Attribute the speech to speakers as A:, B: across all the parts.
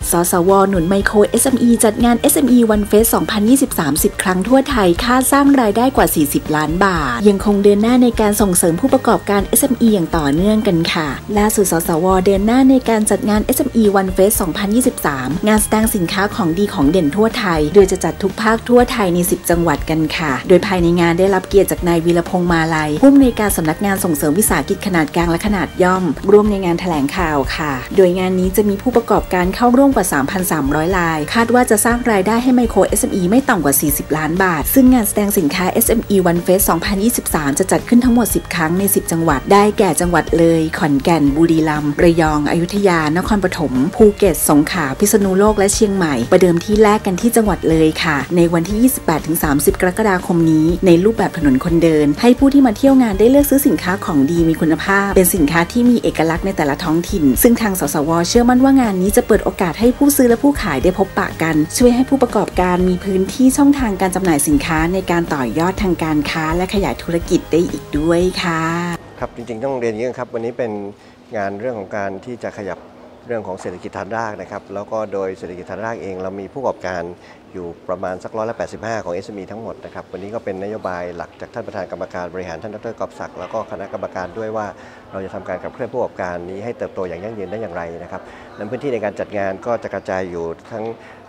A: สสว.หนุนไมโคร SME จัดงาน SME One Fest 2023 10 ครั้งทั่วไทยคาดสร้างรายได้กว่า 40 ล้านบาทยังคงเดินหน้าในการส่งเสริมผู้ประกอบการ SME อย่างต่อเนื่องกันค่ะล่าสุดสสว.เดินหน้าในการจัดงาน SME One Fest 2023 งานแสดงสินค้าของดีของเด่นทั่วไทยโดยจะจัดทุกภาคทั่วไทยใน 10 จังหวัดกันค่ะโดยภายในงานได้รับเกียรติจากนายวีรพงษ์มาลัยผู้อำนวยการสำนักงานส่งเสริมวิสาหกิจขนาดกลางและขนาดย่อมร่วมในงานแถลงข่าวค่ะโดยงานนี้จะมีผู้ประกอบการเข้าร่วมกว่า 3,300 รายคาดว่าจะสร้างรายได้ให้ไมโคร SME ไม่ต่ำกว่า 40 ล้านบาทซึ่งงานแสดงสินค้า SME One Fest 2023 จะจัดขึ้นทั้งหมด 10 ครั้งใน 10 จังหวัดได้แก่จังหวัดเลยขอนแก่นบุรีรัมย์ระยองอยุธยานครปฐมภูเก็ตสงขลาพิษณุโลกและเชียงใหม่ประเดิมที่แรกกันที่จังหวัดเลยค่ะในวันที่ 28-30 กรกฎาคมนี้ในรูปแบบถนนคนเดินให้ผู้ที่มาเที่ยวงานได้เลือกซื้อสินค้าของดีมีคุณภาพเป็นสินค้าที่มีเอกลักษณ์ในแต่ละท้องถิ่นซึ่งทางสสว.เชื่อมั่นว่างานนี้จะเปิดโอกาสให้ผู้ซื้อและผู้ขายได้พบปะกันช่วยให้ผู้ประกอบการมีพื้นที่ช่องทางการจำหน่ายสินค้าในการต่อยอดทางการค้าและขยายธุรกิจได้อีกด้วยค่ะ
B: ครับจริงๆต้องเรียนอย่างนี้ครับวันนี้เป็นงานเรื่องของการที่จะขยับเรื่องของเศรษฐกิจฐานรากนะครับแล้วก็โดยเศรษฐกิจฐานรากเองเรามีผู้ประกอบการอยู่ประมาณสัก185ของ SME ทั้งหมดนะครับวันนี้ก็เป็นนโยบายหลักจากท่านประธานกรรมการบริหารท่านดร.กอบศักดิ์แล้วก็คณะกรรมการด้วยว่าเราจะทำการขับเคลื่อนผู้ประกอบการนี้ให้เติบโตอย่างยั่งยืนได้อย่างไรนะครับในพื้นที่ในการจัดงานก็จะกระจายอยู่ทั้ง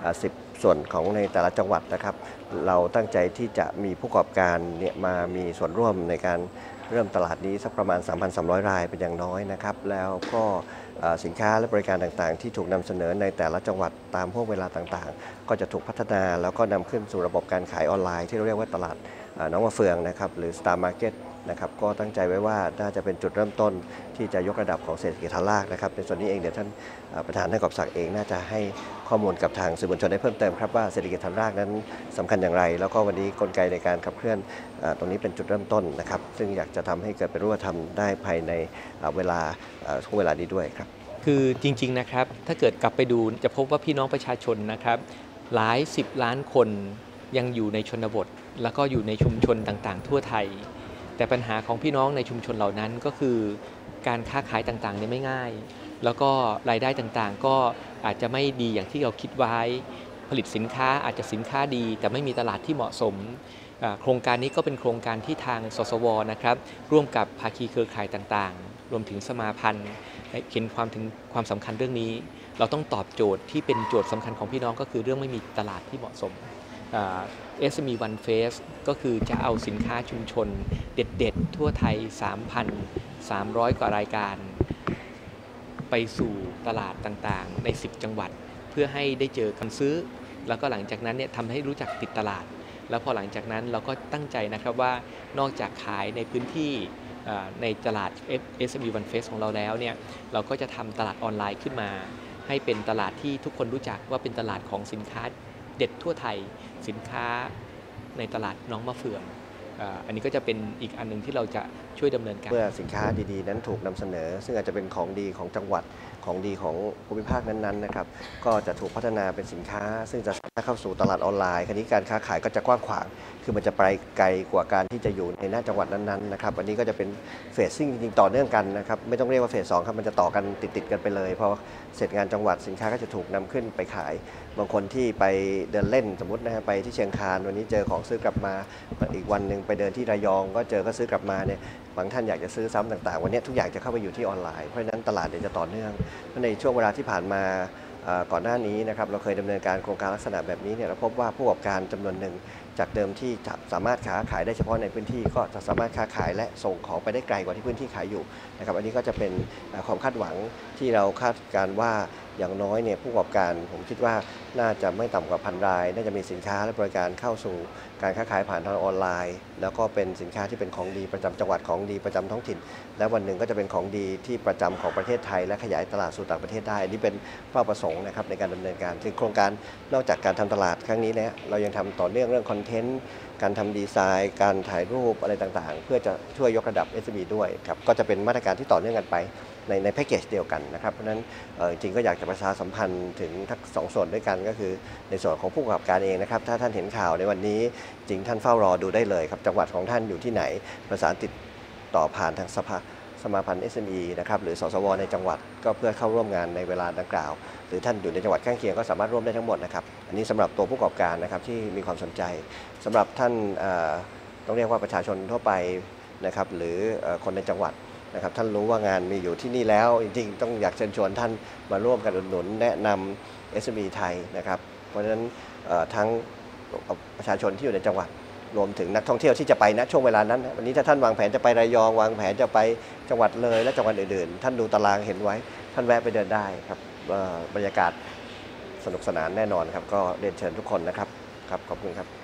B: 10 ส่วนของในแต่ละจังหวัดนะครับเราตั้งใจที่จะมีผู้ประกอบการเนี่ยมามีส่วนร่วมในการเริ่มตลาดนี้สักประมาณ 3,300 รายเป็นอย่างน้อยนะครับแล้วก็สินค้าและบริการต่างๆที่ถูกนำเสนอในแต่ละจังหวัดตามห่วงเวลาต่างๆก็จะถูกพัฒนาแล้วก็นำขึ้นสู่ระบบการขายออนไลน์ที่เราเรียกว่าตลาดน้องมะเฟืองนะครับหรือ Star Market นะครับก็ตั้งใจไว้ว่าน่าจะเป็นจุดเริ่มต้นที่จะยกระดับของเศรษฐกิจฐานรากนะครับในส่วนนี้เองเดี๋ยวท่านประธานท่านกอบศักดิ์เองน่าจะให้ข้อมูลกับทางสื่อมวลชนได้เพิ่มเติมครับว่าเศรษฐกิจฐานรากนั้นสำคัญอย่างไรแล้วก็วันนี้กลไกในการขับเคลื่อนตรงนี้เป็นจุดเริ่มต้นนะครับซึ่งอยากจะทำให้เกิดเป็นรูปธรรมได้ภายในเวลาช่วงเวลานี้ด้วยครับ
C: คือจริงๆนะครับถ้าเกิดกลับไปดูจะพบว่าพี่น้องประชาชนนะครับหลาย10 ล้านคนยังอยู่ในชนบทแล้วก็อยู่ในชุมชนต่างๆทั่วไทยแต่ปัญหาของพี่น้องในชุมชนเหล่านั้นก็คือการค้าขายต่างๆเนี่ยไม่ง่ายแล้วก็รายได้ต่างๆก็อาจจะไม่ดีอย่างที่เราคิดไว้ผลิตสินค้าอาจจะสินค้าดีแต่ไม่มีตลาดที่เหมาะสมโครงการนี้ก็เป็นโครงการที่ทางสสว.นะครับร่วมกับภาคีเครือข่ายต่างๆรวมถึงสมาพันธ์เห็นความสำคัญเรื่องนี้เราต้องตอบโจทย์ที่เป็นโจทย์สำคัญของพี่น้องก็คือเรื่องไม่มีตลาดที่เหมาะสมSME One Fest ก็คือจะเอาสินค้าชุมชนเด็ดๆทั่วไทย 3,300 กว่ารายการไปสู่ตลาดต่างๆใน10 จังหวัดเพื่อให้ได้เจอคนซื้อแล้วก็หลังจากนั้นเนี่ยทำให้รู้จักติดตลาดแล้วพอหลังจากนั้นเราก็ตั้งใจนะครับว่านอกจากขายในพื้นที่ในตลาด SME One Fest ของเราแล้วเนี่ยเราก็จะทำตลาดออนไลน์ขึ้นมาให้เป็นตลาดที่ทุกคนรู้จักว่าเป็นตลาดของสินค้าเด็ดทั่วไทยสินค้าในตลาดน้องมะเฟืองอันนี้ก็จะเป็นอีกอันนึงที่เราจะช่วยดำเนินการ
B: เมื่อสินค้าดีๆนั้นถูกนำเสนอซึ่งอาจจะเป็นของดีของจังหวัดของดีของภูมิภาคนั้นๆนะครับก็จะถูกพัฒนาเป็นสินค้าซึ่งจะสามารถเข้าสู่ตลาดออนไลน์คราวนี้การค้าขายก็จะกว้างขวางคือมันจะไปไกลกว่าการที่จะอยู่ในหน้าจังหวัดนั้นๆนะครับอันนี้ก็จะเป็นเฟสซิ่งจริงๆต่อเนื่องกันนะครับไม่ต้องเรียกว่าเฟส 2ครับมันจะต่อกันติดกันไปเลยพอเสร็จงานจังหวัดสินค้าก็จะถูกนำขึ้นไปขายบางคนที่ไปเดินเล่นสมมตินะฮะไปที่เชียงคานวันนี้เจอของซื้อกลับมาอีกวันหนึ่งไปเดินที่ระยองก็เจอก็ซื้อกลับมาเนี่ยบางท่านอยากจะซื้อซ้ำต่างๆวันนี้ทุกอย่างจะเข้าไปอยู่ที่ออนไลน์เพราะฉะนั้นตลาดเดี๋ยวจะต่อเนื่องในช่วงเวลาที่ผ่านมาก่อนหน้านี้นะครับเราเคยดำเนินการโครงการลักษณะแบบนี้เนี่ยเราพบว่าผู้ประกอบการจำนวนหนึ่งจากเดิมที่จะสามารถค้าขายได้เฉพาะในพื้นที่ก็จะสามารถค้าขายและส่งของไปได้ไกลกว่าที่พื้นที่ขายอยู่นะครับอันนี้ก็จะเป็นความคาดหวังที่เราคาดการว่าอย่างน้อยเนี่ยผู้ประกอบการผมคิดว่าน่าจะไม่ต่ำกว่า1,000 รายน่าจะมีสินค้าและบริการเข้าสู่การค้าขายผ่านทางออนไลน์แล้วก็เป็นสินค้าที่เป็นของดีประจำจังหวัดของดีประจำท้องถิ่นและวันหนึ่งก็จะเป็นของดีที่ประจำของประเทศไทยและขยายตลาดสู่ต่างประเทศได้อันนี้เป็นเป้าประสงค์นะครับในการดำเนินการซึ่งโครงการนอกจากการทำตลาดครั้งนี้แล้วเรายังทำต่อเนื่องเรื่องคอนเทนต์การทำดีไซน์การถ่ายรูปอะไรต่างๆเพื่อจะช่วยยกระดับ SME ด้วยครับก็จะเป็นมาตรการที่ต่อเนื่องกันไปในแพ็กเกจเดียวกันนะครับเพราะฉะนั้นจริงก็อยากจะประชาสัมพันธ์ถึงทั้ง2 ส่วนด้วยกันก็คือในส่วนของผู้ประกอบการเองนะครับถ้าท่านเห็นข่าวในวันนี้จริงท่านเฝ้ารอดูได้เลยครับจังหวัดของท่านอยู่ที่ไหนประสานติดต่อผ่านทางสมาพันธ์ SME นะครับหรือสสวในจังหวัดก็เพื่อเข้าร่วมงานในเวลาดังกล่าวหรือท่านอยู่ในจังหวัดข้างเคียงก็สามารถร่วมได้ทั้งหมดนะครับอันนี้สำหรับตัวผู้ประกอบการนะครับที่มีความสนใจสำหรับท่านต้องเรียกว่าประชาชนทั่วไปนะครับหรือคนในจังหวัดนะครับท่านรู้ว่างานมีอยู่ที่นี่แล้วจริงๆต้องอยากเชิญชวนท่านมาร่วมกันอุดหนุนแนะนำ SME ไทยนะครับเพราะฉะนั้นทั้งประชาชนที่อยู่ในจังหวัดรวมถึงนักท่องเที่ยวที่จะไปณช่วงเวลานั้นวันนี้ถ้าท่านวางแผนจะไประยองวางแผนจะไปจังหวัดเลยและจังหวัดอื่นๆท่านดูตารางเห็นไว้ท่านแวะไปเดินได้ครับบรรยากาศสนุกสนานแน่นอนครับก็เรียนเชิญทุกคนนะครับขอบคุณครับ